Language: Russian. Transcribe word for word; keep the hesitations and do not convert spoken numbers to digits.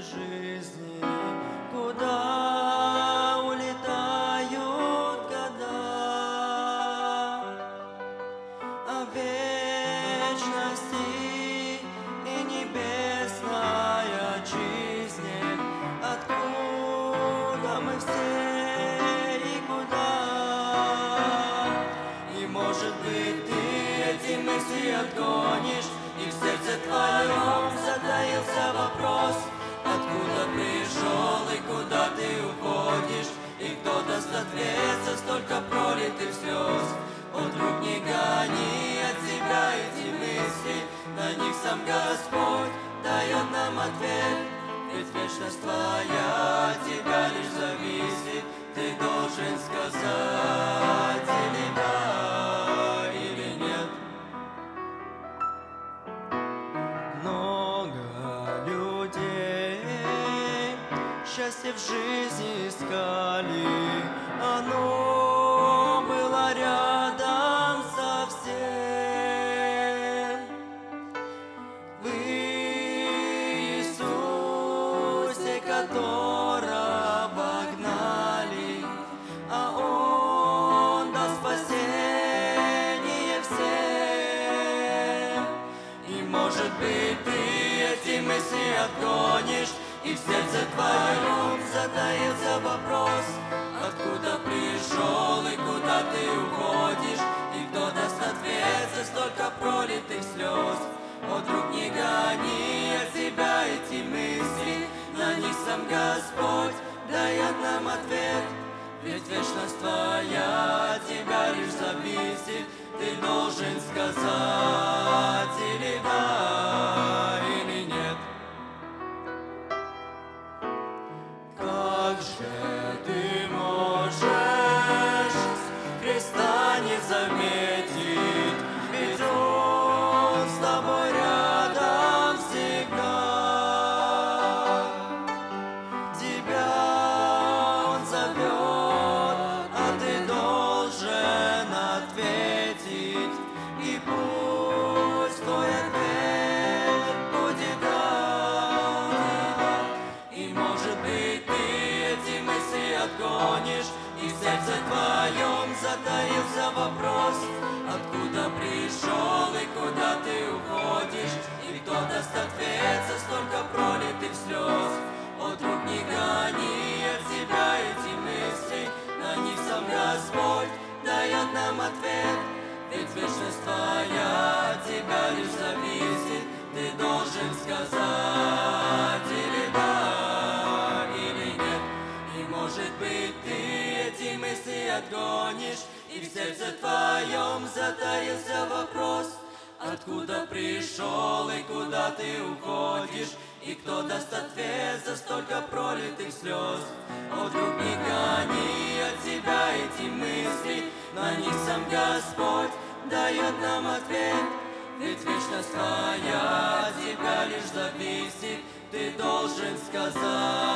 этой жизни, куда улетают года, а в вечности и небесная жизнь, откуда мы все и куда. И может быть ты эти мысли отгонишь, и в сердце твоем затаился вопрос: откуда пришел и куда ты уходишь, и кто даст ответ за столько пролитых слез. О, друг, не гони от себя эти мысли, на них сам Господь дает нам ответ. Ведь вечность твоя от тебя лишь зависит, ты должен сказать или да, или нет. Много людей счастье в жизни искали, оно было рядом совсем. В Иисусе, которого гнали, а Он даст спасение всем. И может быть ты эти мысли отгонишь, и в сердце твоем затаился вопрос: откуда пришел и куда ты уходишь, и кто даст ответ за столько пролитых слез. О, друг, не гони от себя эти мысли, на них сам Господь дает нам ответ. Ведь вечность твоя от тебя лишь зависит, ты должен сказать или да, или нет. Как же ты можешь Христа не заметить, ведь Он с тобой рядом всегда. Тебя Он зовет, а ты должен ответить, и пусть твой ответ будет да. И может быть ты эти мысли отгонишь, и в сердце твоем затаился вопрос: откуда пришел и куда ты уходишь, и кто даст ответ за столько пролитых слез. О, друг, не гони от себя эти мысли, на них сам Господь дает нам ответ. Ведь вечность твоя от тебя лишь зависит, ты должен сказать или да, или нет. И может быть ты эти мысли отгонишь, и в сердце твоем затаился вопрос: откуда пришел и куда ты уходишь, и кто даст ответ за столько пролитых слез. О, друг, не гони от себя эти мысли, на них сам Господь дает нам ответ. Ведь вечность твоя от тебя лишь зависит, ты должен сказать